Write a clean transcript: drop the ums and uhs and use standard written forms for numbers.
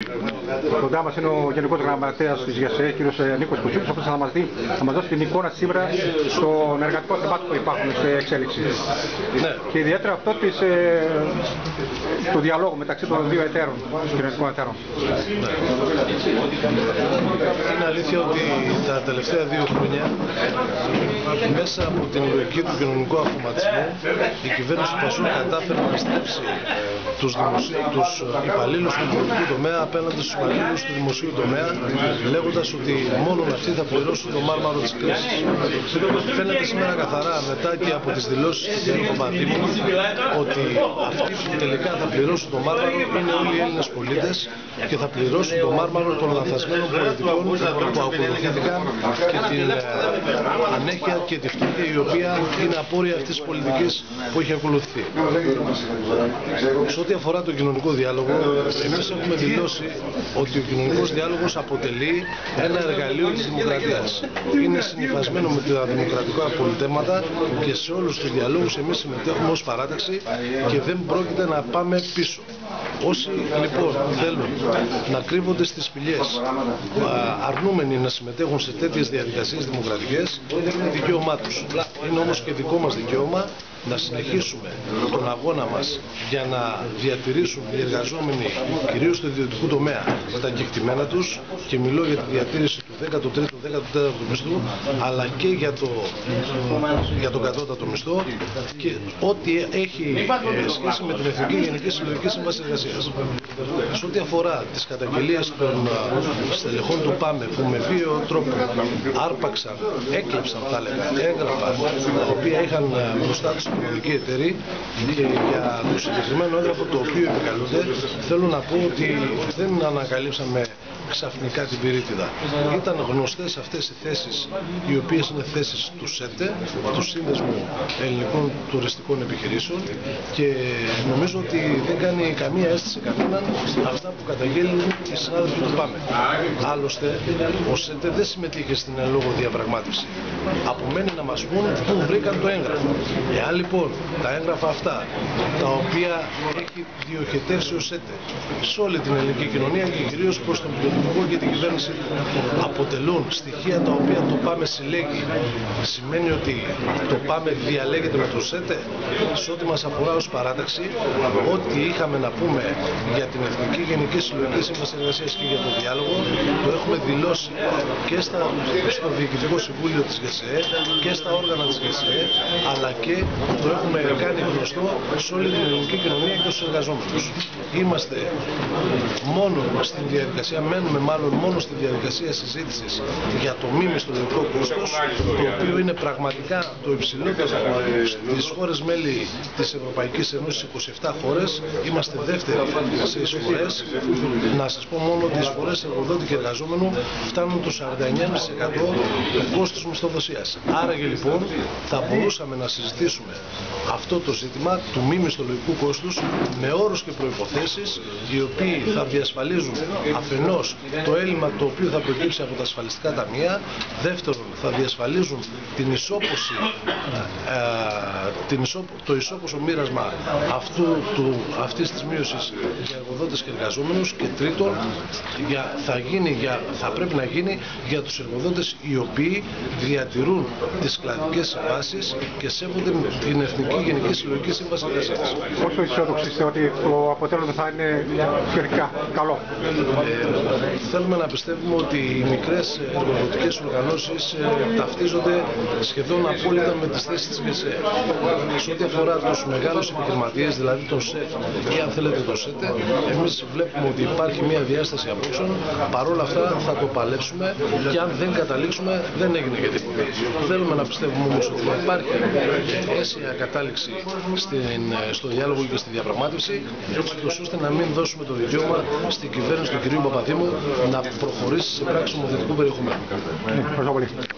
Κοντά μας είναι ο Γενικός Γραμματέας της ΓΕΣΕ, κ. Νίκος Κουτσούκης, ο οποίος θα μας δώσει την εικόνα σήμερα των εργατικών θεμάτων που υπάρχουν σε εξέλιξη. Ναι. Και ιδιαίτερα αυτό του διαλόγου μεταξύ των δύο εταίρων, των κοινωνικών εταίρων. Ναι. Είναι αλήθεια ότι τα τελευταία 2 χρόνια, μέσα από την λογική του κοινωνικού αυτοματισμού, η κυβέρνηση του Πασόκ κατάφερε να στρέψει τους υπαλλήλους του δημοτικού τομέα απέναντι στους υπαλλήλους του δημοσίου τομέα, λέγοντας ότι μόνο αυτοί θα πληρώσουν το μάρμαρο της κρίσης. Φαίνεται σήμερα καθαρά, μετά και από τις δηλώσεις του κ. Παπαδήμου, ότι αυτοί που τελικά θα πληρώσουν το μάρμαρο είναι όλοι οι Έλληνες πολίτες και θα πληρώσουν το μάρμαρο των λανθασμένων πολιτικών που ακολουθήθηκαν και την ανέχεια και τη φτώχεια η οποία είναι απόρρια αυτής της πολιτικής που έχει ακολουθηθεί. Σε ό,τι αφορά τον κοινωνικό διάλογο, εμείς έχουμε δηλώσει ότι ο κοινωνικός διάλογος αποτελεί ένα εργαλείο της δημοκρατίας. Είναι συνυφασμένο με τα δημοκρατικά πολιτέματα και σε όλους τους διαλόγους εμείς συμμετέχουμε ως παράταξη και δεν πρόκειται να πάμε πίσω. Όσοι λοιπόν θέλουν να κρύβονται στις σπηλιές, αρνούμενοι να συμμετέχουν σε τέτοιες διαδικασίες δημοκρατικές, είναι δικαίωμά τους. Είναι όμως και δικό μας δικαίωμα να συνεχίσουμε τον αγώνα μας για να διατηρήσουν οι εργαζόμενοι, κυρίως στο ιδιωτικό τομέα, τα κεκτημένα τους, και μιλώ για τη διατήρηση του 13ου, 14ου μισθού, αλλά και για τον κατώτατο μισθό και ό,τι έχει σχέση με την Εθνική Γενική Συλλογική Σύμβαση Εργασίας. Σε ό,τι αφορά τις καταγγελίες των στελεχών του ΠΑΜΕ που με βίαιο τρόπο άρπαξαν, έκλεψαν θα λέγαμε, έγγραφα τα οποία είχαν μπροστά τους κοινωνικοί εταίροι, και για το συγκεκριμένο έγγραφο το οποίο επικαλούνται, θέλω να πω ότι δεν ανακαλύψαμε ξαφνικά την πυρίτιδα. Ήταν γνωστές αυτές οι θέσεις, οι οποίες είναι θέσεις του ΣΕΤΕ, του Σύνδεσμου Ελληνικών Τουριστικών Επιχειρήσεων, και νομίζω ότι δεν κάνει καμία αίσθηση κανέναν αυτά που καταγγέλνουν οι συνάδελφοι του ΠΑΜΕ. Άλλωστε, ο ΣΕΤΕ δεν συμμετείχε στην εν λόγω διαπραγμάτευση. Απομένει να μας πούν πού βρήκαν το έγγραφο. Εάν λοιπόν τα έγγραφα αυτά, τα οποία έχει διοχετεύσει ο ΣΕΤΕ σε όλη την ελληνική κοινωνία και κυρίως προς τον πολιτικό και την κυβέρνηση, αποτελούν στοιχεία τα οποία το ΠΑΜΕ συλλέγει, σημαίνει ότι το ΠΑΜΕ διαλέγεται με το ΣΕΤΕ. Σε ό,τι μας αφορά ως παράταξη, ό,τι είχαμε να πούμε για την Εθνική Γενική Συλλογική Σύμβαση Εργασίας και για τον διάλογο, το έχουμε δηλώσει και στο Διοικητικό Συμβούλιο της ΓΕΣΕ και στα όργανα της ΓΕΣΕ, αλλά και το έχουμε κάνει γνωστό σε όλη την ελληνική κοινωνία και στους εργαζόμενους. Είμαστε μόνο στην διαδικασία, μένουμε μάλλον μόνο στη διαδικασία συζήτησης για το μη μισθολογικό κόστος, το οποίο είναι πραγματικά το υψηλότερο στις χώρες μέλη της Ευρωπαϊκής Ένωσης, 27 χώρες, είμαστε δεύτεροι σε εισφορές. Να σας πω μόνο ότι οι εισφορές εργοδότη και εργαζόμενου φτάνουν το 49% του κόστους μισθοδοσίας. Άραγε λοιπόν θα μπορούσαμε να συζητήσουμε αυτό το ζήτημα του μη μισθολογικού κόστους με όρους και προϋποθέσεις οι οποίοι θα διασφαλίζουν αφενός το έλλειμμα το οποίο θα προκύψει από τα ασφαλιστικά ταμεία, δεύτερον θα διασφαλίζουν την ισόποση, το ισόποσο μοίρασμα αυτής της μείωσης για εργοδότες και εργαζόμενους, και τρίτον θα πρέπει να γίνει για τους εργοδότες οι οποίοι διατηρούν τις κλαδικές συμβάσεις και σέβονται την Εθνική Γενική Συλλογική Σύμβαση Εργασίας. Πόσο αισιόδοξοι είστε ότι το αποτέλεσμα θα είναι σχετικά καλό? Θέλουμε να πιστεύουμε ότι οι μικρές εργοδοτικές οργανώσεις ταυτίζονται σχεδόν απόλυτα με τις θέσεις της ΓΕΣΕ. Σε ό,τι αφορά τους μεγάλους επιχειρηματίες, δηλαδή τον ΣΕΦ ή αν θέλετε το ΣΕΤΕ, εμείς βλέπουμε ότι υπάρχει μια διάσταση απόψεων. Παρόλα αυτά θα το παλέψουμε και αν δεν καταλήξουμε δεν έγινε και τίποτα. Θέλουμε να πιστεύουμε όμως ότι θα υπάρχει αίσια κατάληξη στο διάλογο και στη διαπραγμάτευση, έτσι ώστε να μην δώσουμε το δικαίωμα στην κυβέρνηση του κ. Παπαδήμου να προχωρήσει σε πράξη νομοθετικού περιεχομένου.